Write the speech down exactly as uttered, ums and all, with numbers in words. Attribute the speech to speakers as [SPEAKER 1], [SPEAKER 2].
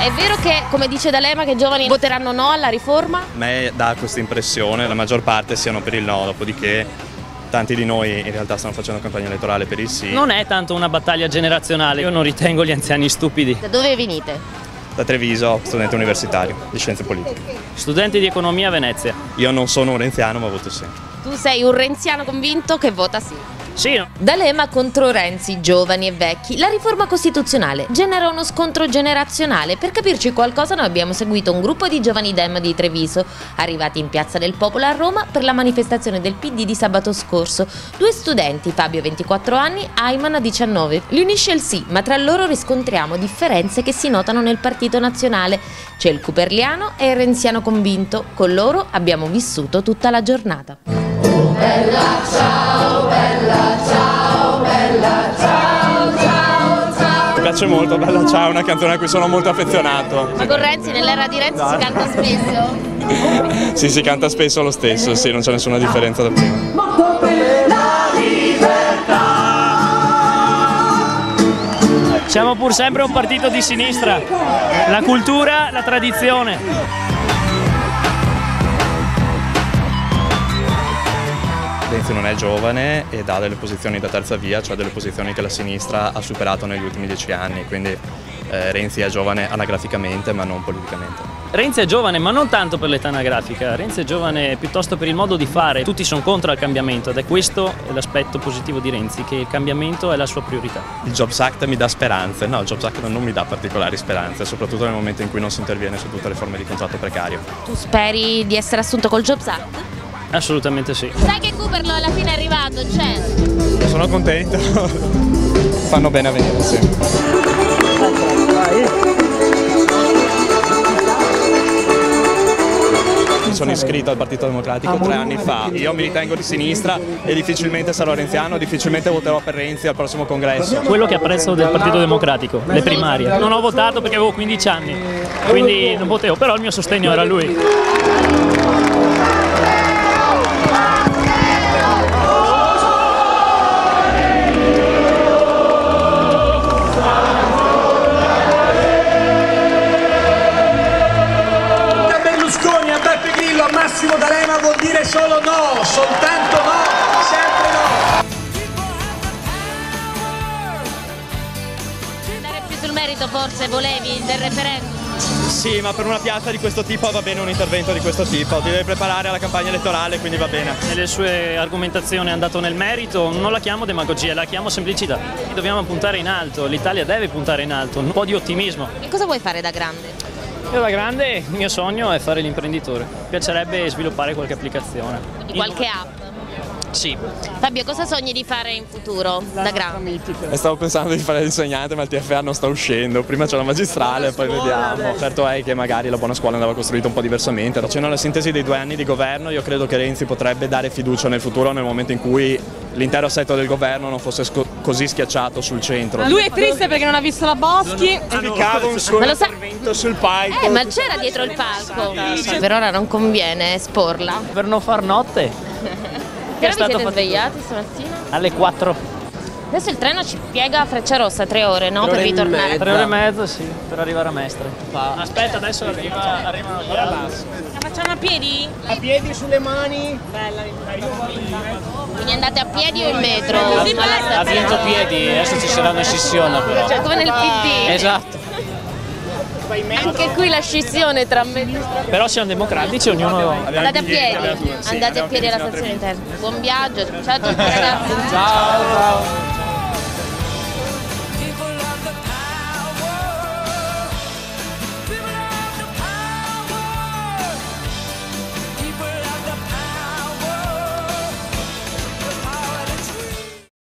[SPEAKER 1] È vero che, come dice D'Alema, che i giovani voteranno no alla riforma?
[SPEAKER 2] A me dà questa impressione, la maggior parte siano per il no, dopodiché tanti di noi in realtà stanno facendo campagna elettorale per il sì.
[SPEAKER 3] Non è tanto una battaglia generazionale, io non ritengo gli anziani stupidi.
[SPEAKER 1] Da dove venite?
[SPEAKER 2] Da Treviso, studente universitario di scienze politiche.
[SPEAKER 3] Studenti di economia a Venezia.
[SPEAKER 2] Io non sono un renziano ma voto sì.
[SPEAKER 1] Tu sei un renziano convinto che vota sì.
[SPEAKER 3] Sì, no.
[SPEAKER 1] D'Alema contro Renzi, giovani e vecchi. La riforma costituzionale genera uno scontro generazionale. Per capirci qualcosa noi abbiamo seguito un gruppo di giovani Dem di Treviso, arrivati in Piazza del Popolo a Roma per la manifestazione del P D di sabato scorso. Due studenti, Fabio ventiquattro anni, Ayman diciannove. Li unisce il sì, ma tra loro riscontriamo differenze che si notano nel Partito Nazionale. C'è il cuperliano e il renziano convinto. Con loro abbiamo vissuto tutta la giornata.
[SPEAKER 4] Oh bella ciao, bella ciao, bella ciao, ciao, ciao.
[SPEAKER 2] Mi piace molto Bella Ciao, è una canzone a cui sono molto affezionato.
[SPEAKER 1] Ma con Renzi, nell'era di Renzi, si canta spesso?
[SPEAKER 2] Sì, si canta spesso lo stesso, sì, non c'è nessuna differenza da prima.
[SPEAKER 4] Morto per la libertà.
[SPEAKER 3] Siamo pur sempre un partito di sinistra. La cultura, la tradizione.
[SPEAKER 2] Renzi non è giovane ed ha delle posizioni da terza via, cioè delle posizioni che la sinistra ha superato negli ultimi dieci anni, quindi eh, Renzi è giovane anagraficamente ma non politicamente.
[SPEAKER 3] Renzi è giovane, ma non tanto per l'età anagrafica, Renzi è giovane piuttosto per il modo di fare. Tutti sono contro il cambiamento ed è questo l'aspetto positivo di Renzi, che il cambiamento è la sua priorità.
[SPEAKER 2] Il Jobs Act mi dà speranze, no, il Jobs Act non mi dà particolari speranze, soprattutto nel momento in cui non si interviene su tutte le forme di contratto precario.
[SPEAKER 1] Tu speri di essere assunto col Jobs Act?
[SPEAKER 3] Assolutamente sì.
[SPEAKER 1] Sai che Cooperlo alla fine è arrivato, c'è?
[SPEAKER 2] Sono contento, fanno bene a venire, sì. Mi sono iscritto al Partito Democratico tre anni fa, io mi ritengo di sinistra e difficilmente sarò renziano, difficilmente voterò per Renzi al prossimo congresso.
[SPEAKER 3] Quello che apprezzo del Partito Democratico, le primarie. Non ho votato perché avevo quindici anni, quindi non votevo, però il mio sostegno era lui.
[SPEAKER 5] Massimo D'Alema vuol dire solo no, soltanto no, sempre no.
[SPEAKER 1] Andare più sul merito forse volevi del referendum?
[SPEAKER 2] Sì, ma per una piazza di questo tipo va bene un intervento di questo tipo, ti devi preparare alla campagna elettorale, quindi va bene.
[SPEAKER 3] Nelle sue argomentazioni è andato nel merito, non la chiamo demagogia, la chiamo semplicità. Dobbiamo puntare in alto, l'Italia deve puntare in alto, un po' di ottimismo.
[SPEAKER 1] E cosa vuoi fare da grande?
[SPEAKER 3] Io da grande il mio sogno è fare l'imprenditore, mi piacerebbe sviluppare qualche applicazione.
[SPEAKER 1] Quindi qualche app?
[SPEAKER 3] Sì.
[SPEAKER 1] Fabio, cosa sogni di fare in futuro da grande?
[SPEAKER 2] E stavo pensando di fare l'insegnante ma il T F A non sta uscendo, prima c'è la magistrale poi vediamo. Certo è che magari la buona scuola andava costruita un po' diversamente. Facendo la sintesi dei due anni di governo io credo che Renzi potrebbe dare fiducia nel futuro nel momento in cui l'intero assetto del governo non fosse così schiacciato sul centro.
[SPEAKER 6] Lui è triste perché non ha visto la Boschi.
[SPEAKER 2] Spiccava un suo intervento sul palco.
[SPEAKER 1] Eh, ma c'era dietro il palco. Per ora non conviene esporla.
[SPEAKER 3] Per non far notte.
[SPEAKER 1] Che ora vi siete svegliati stamattina?
[SPEAKER 3] Alle quattro.
[SPEAKER 1] Adesso il treno ci piega a Frecciarossa, tre ore, no? Per ritornare.
[SPEAKER 3] Tre ore e mezza, sì, per arrivare a Mestre. Aspetta, adesso arriva, arrivano gli altri.
[SPEAKER 1] La facciamo a piedi?
[SPEAKER 5] A piedi sulle mani.
[SPEAKER 1] Bella, quindi andate a piedi o in metro?
[SPEAKER 3] Ha vinto piedi, adesso ci sarà una scissione però.
[SPEAKER 1] Cioè come nel P D.
[SPEAKER 3] Esatto.
[SPEAKER 1] Anche qui la scissione tra me.
[SPEAKER 3] Però siamo democratici, ognuno.
[SPEAKER 1] Andate a piedi, andate a piedi alla stazione interna. Buon viaggio, ciao a tutti ragazzi.
[SPEAKER 3] Ciao.